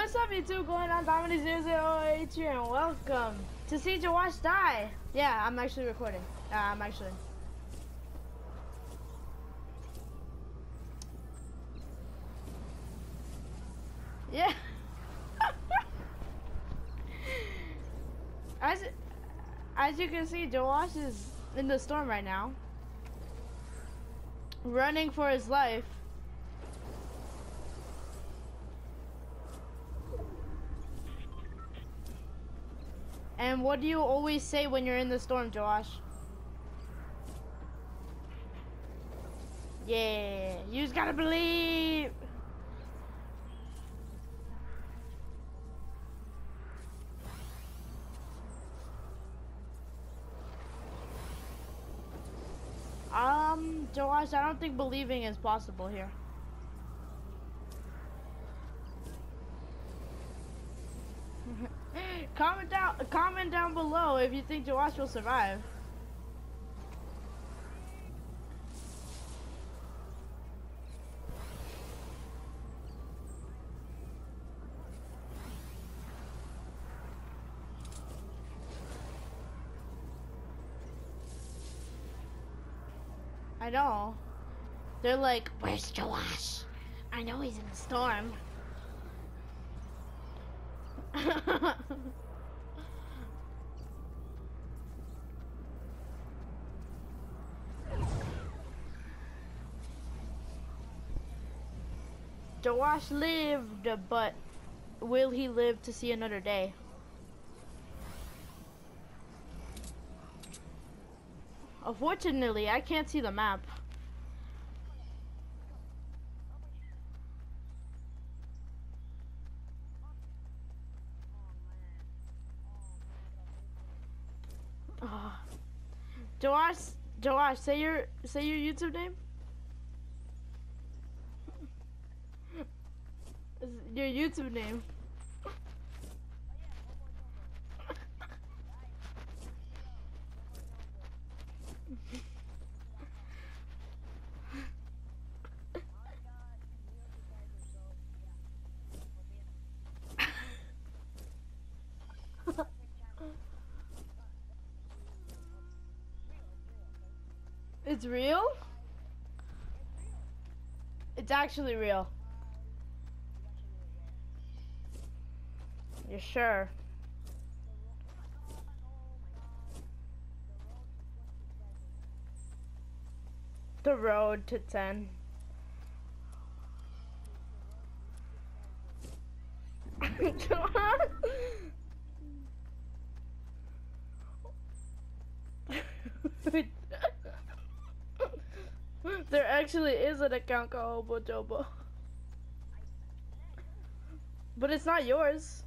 What's up, YouTube? Going on Dominic008 here, and welcome to see Joash die. Yeah, I'm actually recording. I'm actually. Yeah. As you can see, Joash is in the storm right now, running for his life. And what do you always say when you're in the storm, Joash? Yeah, you just gotta believe. Joash, I don't think believing is possible here. Comment down below if you think Joash will survive. I know. They're like, where's Joash? I know he's in the storm. Joash lived, but will he live to see another day? Unfortunately, I can't see the map. Joash, say your YouTube name. Your YouTube name. It's real? It's actually real. You're sure? The road to 10. There actually is an account called Hobo Jobo. But it's not yours.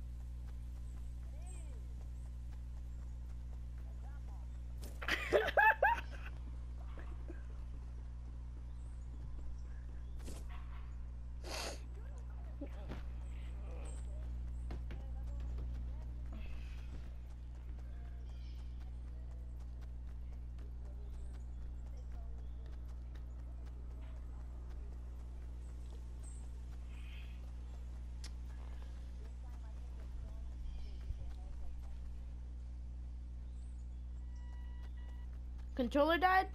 Controller died?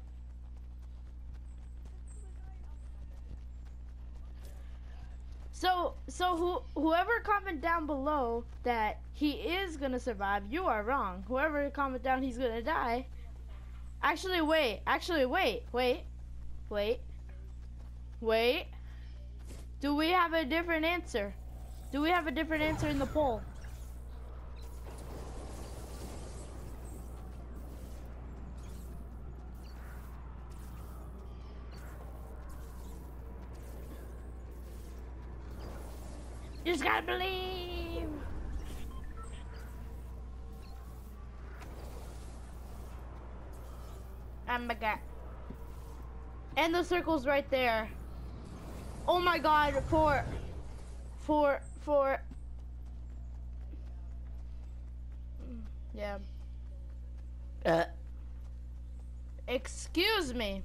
So whoever comment down below that he is gonna survive, you are wrong. Whoever comment down he's gonna die. Actually wait. Do we have a different answer? Do we have a different answer in the poll? You just gotta believe. Oh my god. And the circle's right there. Oh my god, four. Yeah. Excuse me.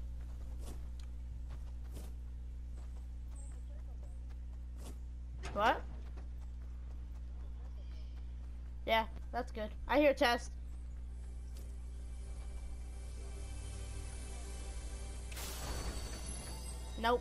What? Yeah, that's good. I hear chest. Nope.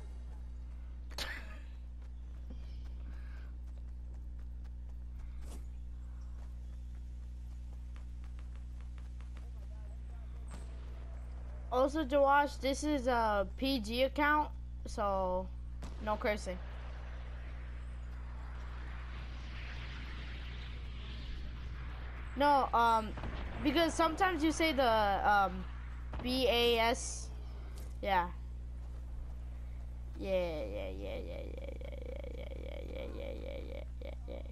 Also, Josh, this is a PG account, so no cursing. No, because sometimes you say the BAS. Yeah. Yeah.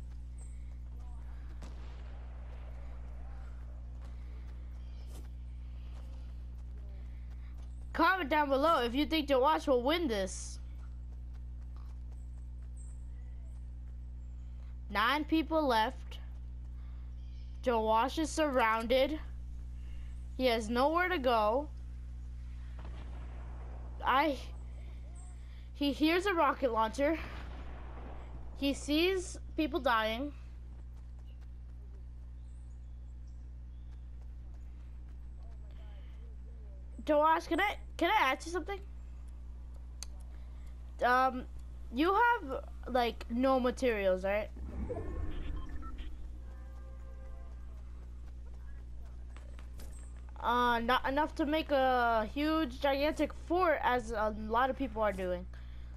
Comment down below if you think Josh will win this. 9 people left. Josh is surrounded. He has nowhere to go. He hears a rocket launcher. He sees people dying. Josh, can I ask you something? You have like no materials, right? Not enough to make a huge, gigantic fort as a lot of people are doing.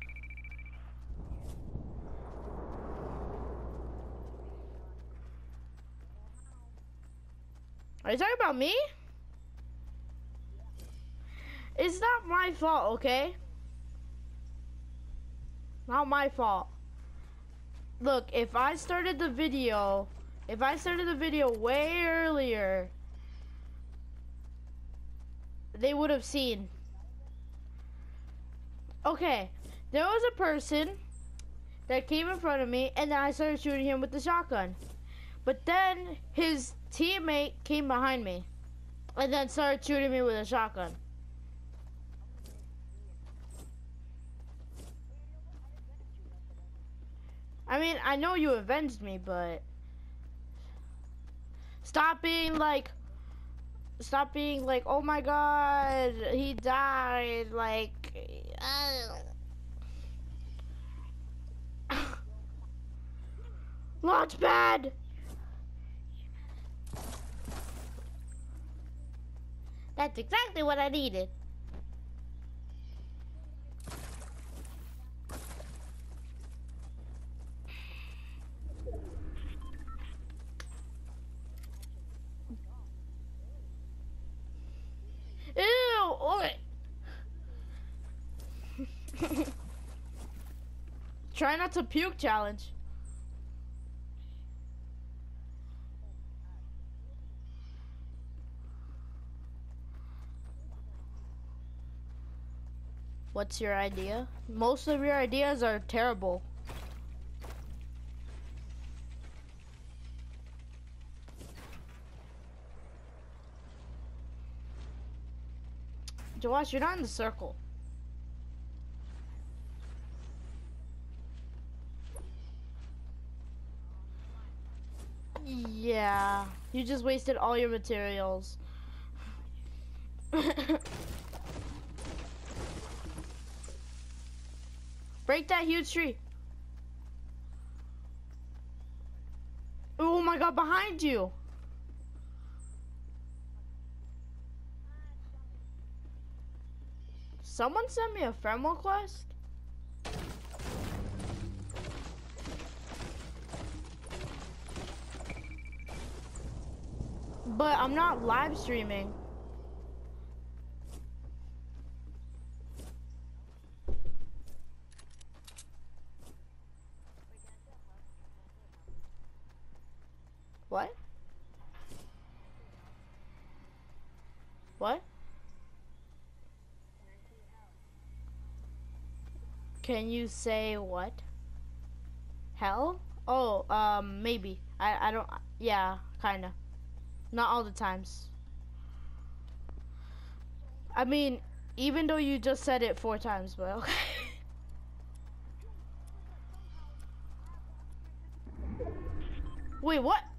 Are you talking about me? It's not my fault, okay? Not my fault. Look, if I started the video way earlier, they would have seen. Okay, there was a person that came in front of me, and then I started shooting him with the shotgun. But then his teammate came behind me, and then started shooting me with a shotgun. I mean, I know you avenged me, but stop being like, oh my god, he died, like, Launchpad! That's exactly what I needed. Ew! Oi. Try not to puke challenge. What's your idea? Most of your ideas are terrible. Josh, you're not in the circle. Yeah, you just wasted all your materials. Break that huge tree. Oh my god, behind you. Someone sent me a friend request. But I'm not live streaming. What? What? Can you say what? Hell? Oh, maybe. I don't, yeah, kinda. Not all the times. I mean, even though you just said it 4 times, but okay. Wait, what?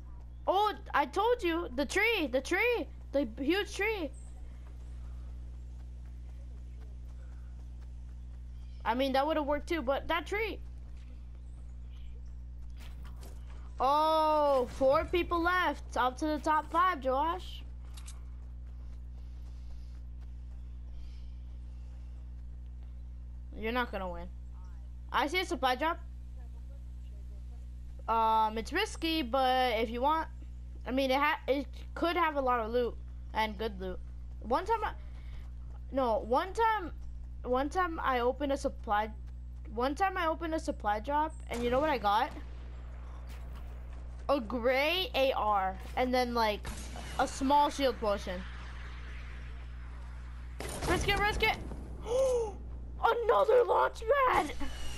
Oh, I told you, the tree, the huge tree. I mean, that would have worked too, but that tree. Oh, 4 people left. Up to the top 5, Josh. You're not gonna win. I see a supply drop. It's risky, but if you want, I mean, it could have a lot of loot and good loot. One time I opened a supply. One time I opened a supply drop, and you know what I got? A gray AR, and then like a small shield potion. Risk it, risk it. Another launch pad.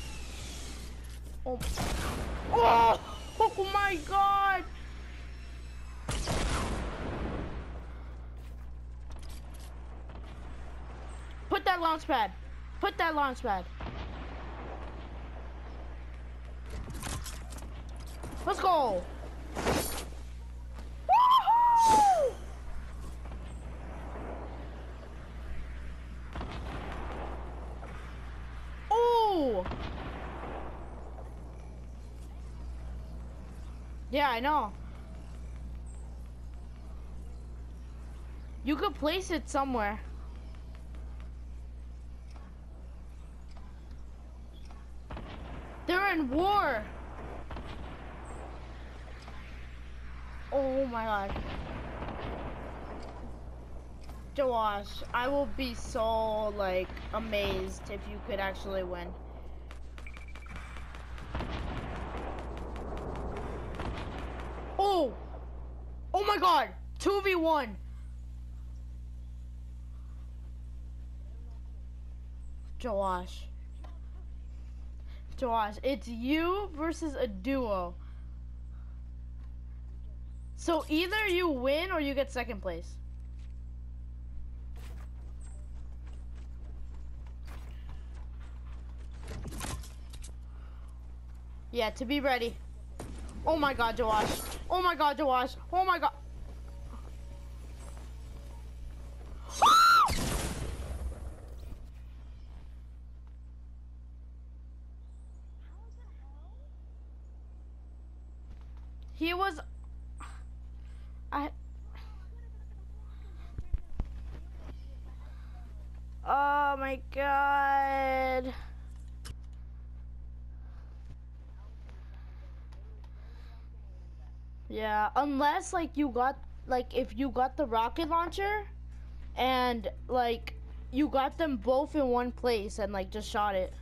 Oh my god. Put that launch pad. Put that launch pad. Let's go. Woohoo! Oh! Yeah, I know. You could place it somewhere. They're in war. Oh my god. Josh, I will be so like amazed if you could actually win. Oh! Oh my god! 2v1! Josh. Josh, it's you versus a duo. So either you win or you get second place. Yeah, to be ready. Oh my god, Josh. Oh my god, Josh. Oh my god. He was... Oh my god. Yeah, unless like you got, like if you got the rocket launcher and like you got them both in one place and like just shot it.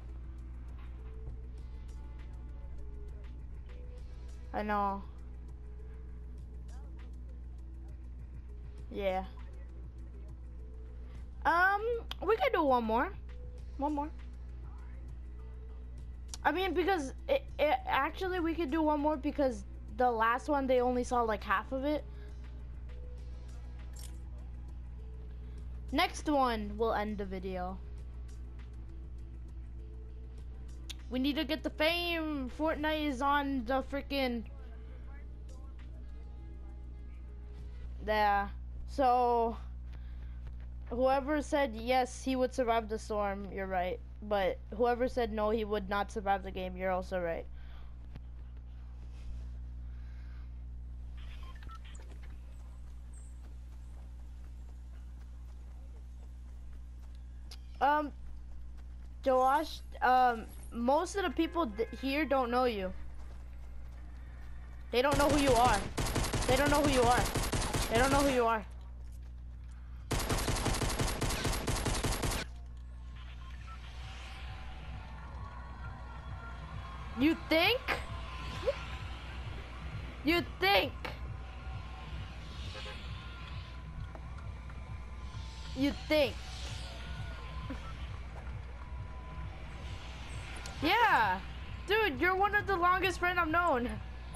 I know. Yeah. We could do one more. One more. I mean, because it actually we could do one more because the last one they only saw like half of it. Next one will end the video. We need to get the fame. Fortnite is on the freaking... Yeah. So, whoever said yes, he would survive the storm, you're right. But whoever said no, he would not survive the game, you're also right. Josh, most of the people here don't know you. They don't know who you are. They don't know who you are. They don't know who you are. You think? You think? You think? Yeah. Dude, you're one of the longest friends I've known.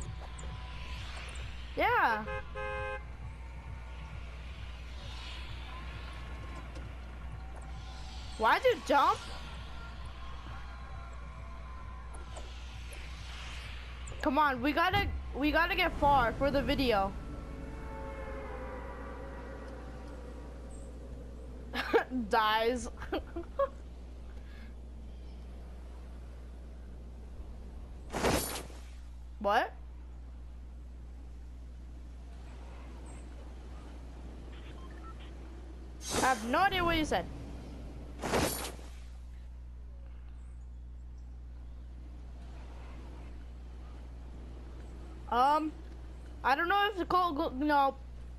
Yeah. Why'd you jump? Come on, we gotta get far for the video. Dies. What? I have no idea what you said. I don't know if it's called, no.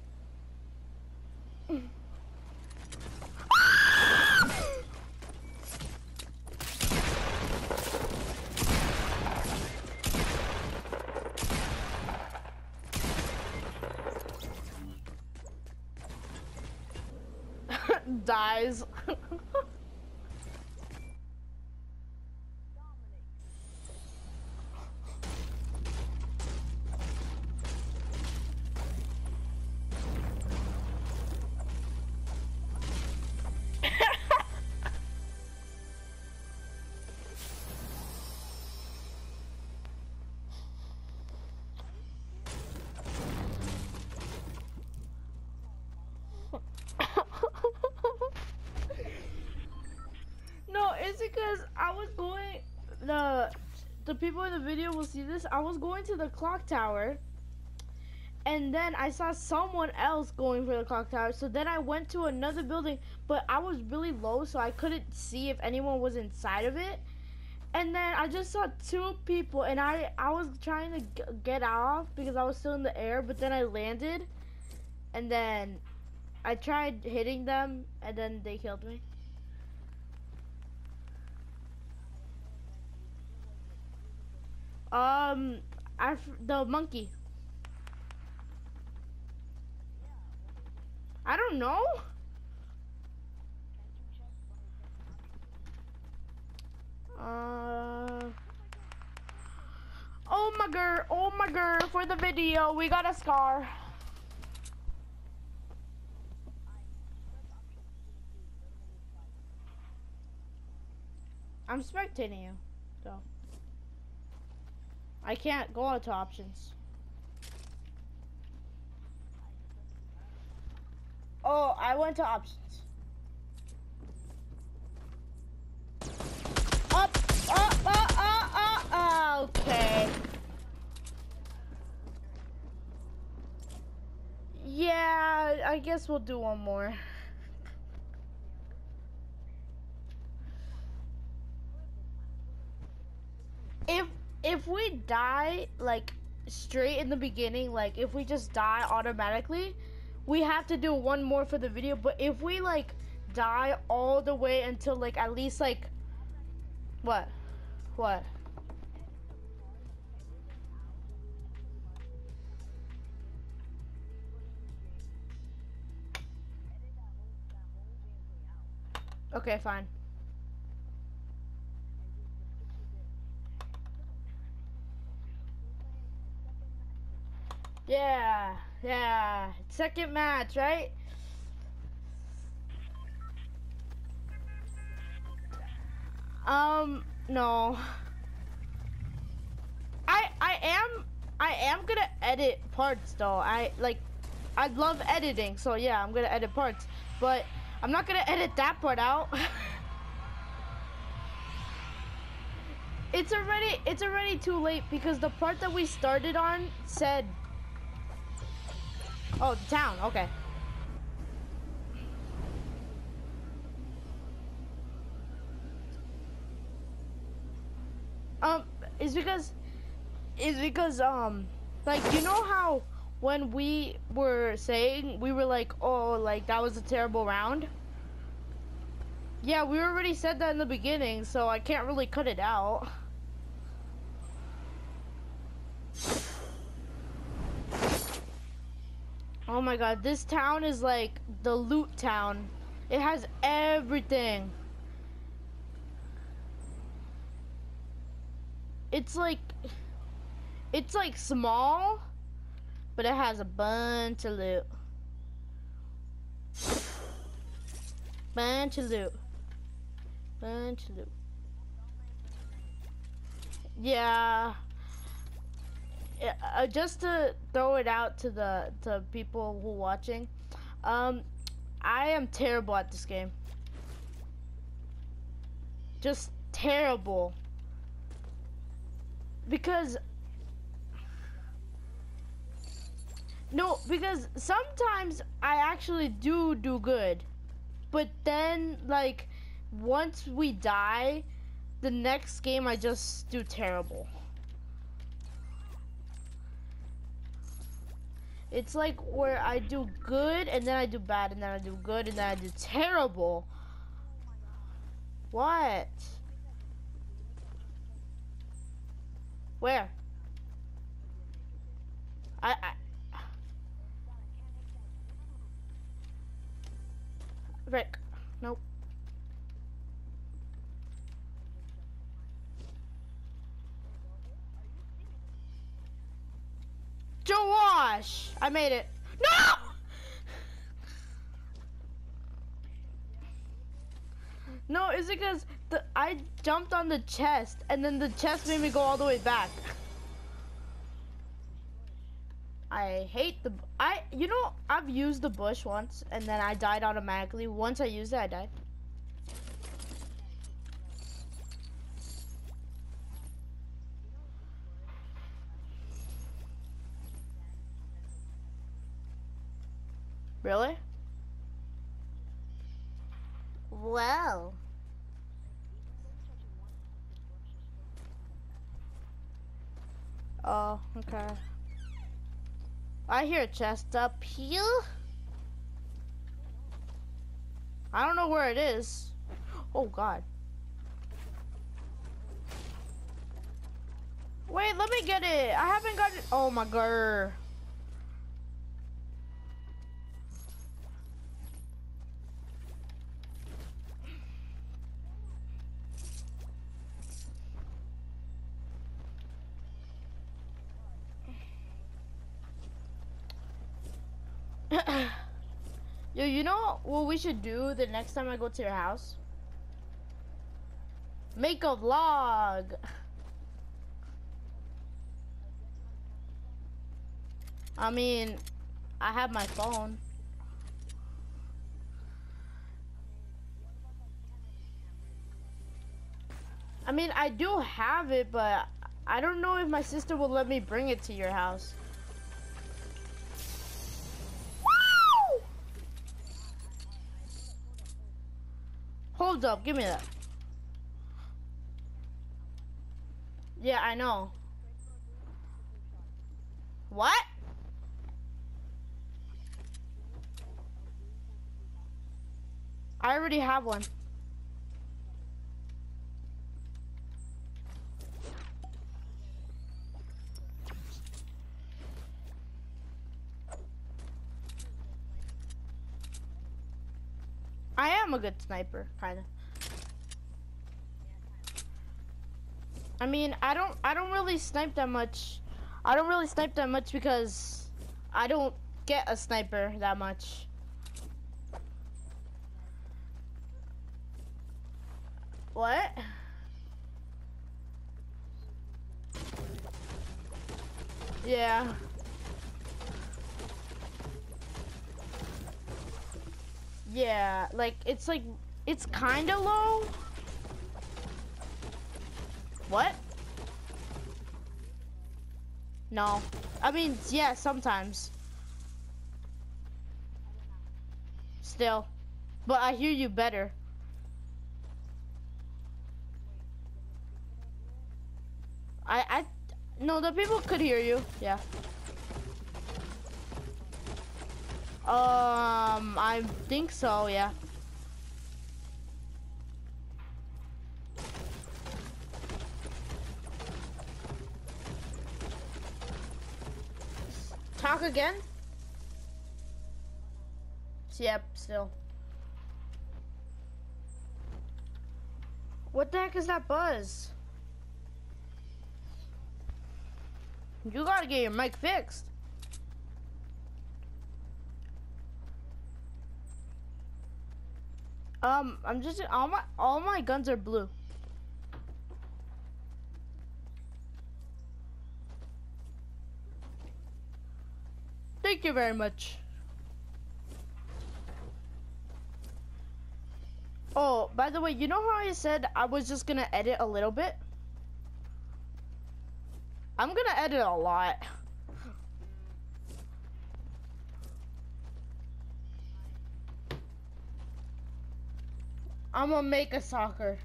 Dies. No, it's because I was going, the people in the video will see this. I was going to the clock tower, and then I saw someone else going for the clock tower. So then I went to another building, but I was really low, so I couldn't see if anyone was inside of it. And then I just saw two people, and I was trying to get off because I was still in the air, but then I landed, and then I tried hitting them, and then they killed me. The monkey. I don't know. Oh my girl, for the video, we got a scar. I'm spectating you, so. I can't go out to options. Oh, I went to options. Up, okay. Yeah, I guess we'll do one more. If we die, like, straight in the beginning, like, if we just die automatically, we have to do one more for the video. But if we, like, die all the way until, like, at least, like, what? Okay, fine. Yeah. Second match, right? No. I am gonna edit parts though. I love editing, so yeah, I'm gonna edit parts. But I'm not gonna edit that part out. It's already too late because the part that we started on said, oh, the town, okay. It's because like, you know how when we were saying, we were like, oh, like that was a terrible round? Yeah, we already said that in the beginning, so I can't really cut it out. Oh my god, this town is like the loot town. It has everything. It's like small, but it has a bunch of loot. Bunch of loot. Yeah. just to throw it out to the people who are watching, I am terrible at this game. Just terrible. Because sometimes I actually do good, but then like once we die, the next game I just do terrible. It's like where I do good and then I do bad and then I do good and then I do terrible. What? Where? I Rick. Nope. Josh! I made it. No! No, it's because I jumped on the chest and then the chest made me go all the way back. I hate you know, I've used the bush once and then I died automatically. Once I used it, I died. Really? Well. Oh, okay. I hear a chest up here. I don't know where it is. Oh God. Wait, let me get it. I haven't got it. Oh my God. Yo, you know what we should do the next time I go to your house? Make a vlog. I mean, I have my phone. I mean, I do have it, but I don't know if my sister will let me bring it to your house. Hold up, give me that. Yeah, I know. What? I already have one. I am a good sniper, kind of. I mean, I don't really snipe that much. I don't really snipe that much because I don't get a sniper that much. What? Yeah. Yeah, like, it's kind of low. What? No. I mean, yeah, sometimes. Still. But I hear you better. No, the people could hear you. Yeah. I think so, yeah. Talk again? Yep, still. What the heck is that buzz? You gotta get your mic fixed. I'm just all my guns are blue. Thank you very much. Oh, by the way, you know how I said I was just gonna edit a little bit? I'm gonna edit a lot. I'm gonna make a soccer.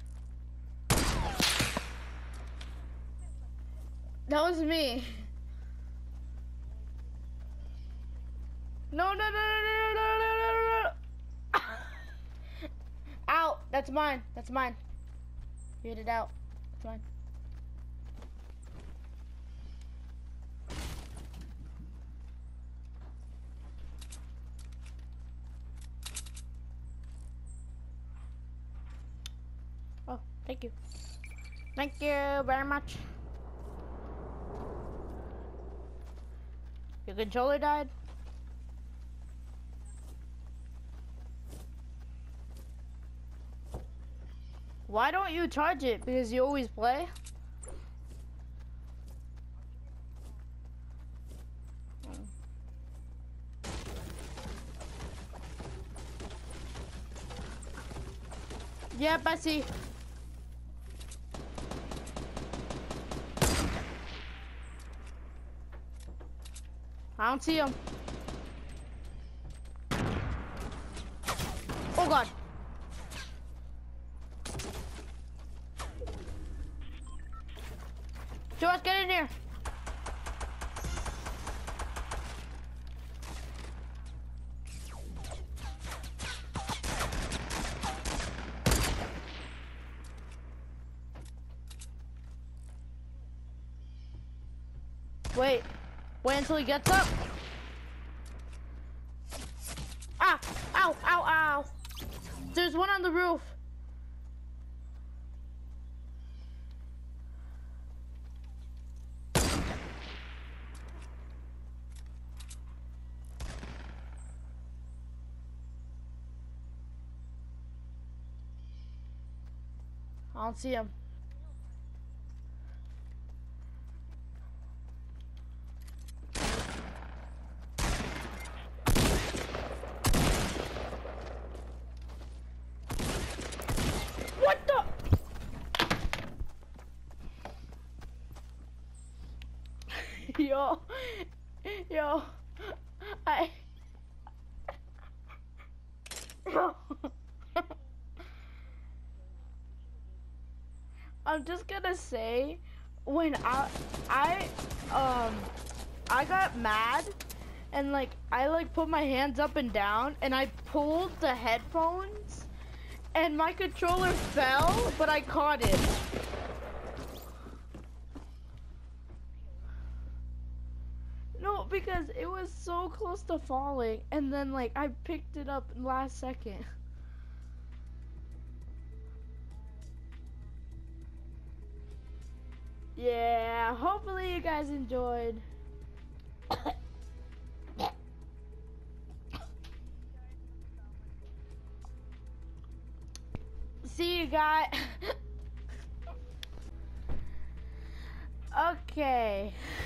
That was me. No, no, no, no, no, no, no, no, no. Out. That's mine. That's mine. You hit it out. That's mine. Oh, thank you. Thank you very much. Your controller died? Why don't you charge it? Because you always play? Yep, I see. I don't see him. Oh god. George, get in here. Wait. Wait until he gets up. Ah! Ow! Ow! Ow! There's one on the roof. I don't see him. What the? Yo. Yo. Yo. I'm just gonna say, when I got mad, and like I put my hands up and down, and I pulled the headphones, and my controller fell, but I caught it. No, because it was so close to falling, and then like I picked it up last second. Yeah, hopefully you guys enjoyed. See you guys. Okay.